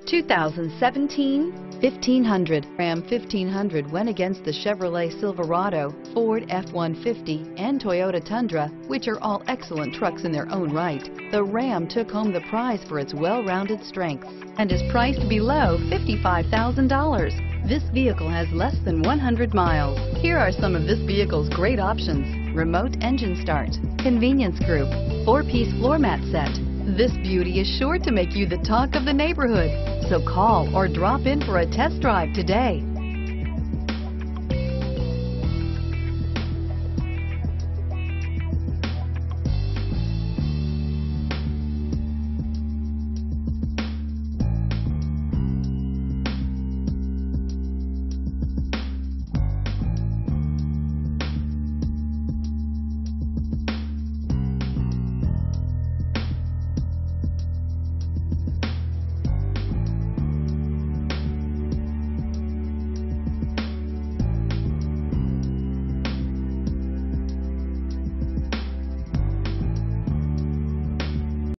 2017 1500. Ram 1500 went against the Chevrolet Silverado, Ford F-150, and Toyota Tundra, which are all excellent trucks in their own right. The Ram took home the prize for its well-rounded strengths and is priced below $55,000. This vehicle has less than 100 miles. Here are some of this vehicle's great options: remote engine start, convenience group, 4-piece floor mat set. This beauty is sure to make you the talk of the neighborhood. So call or drop in for a test drive today.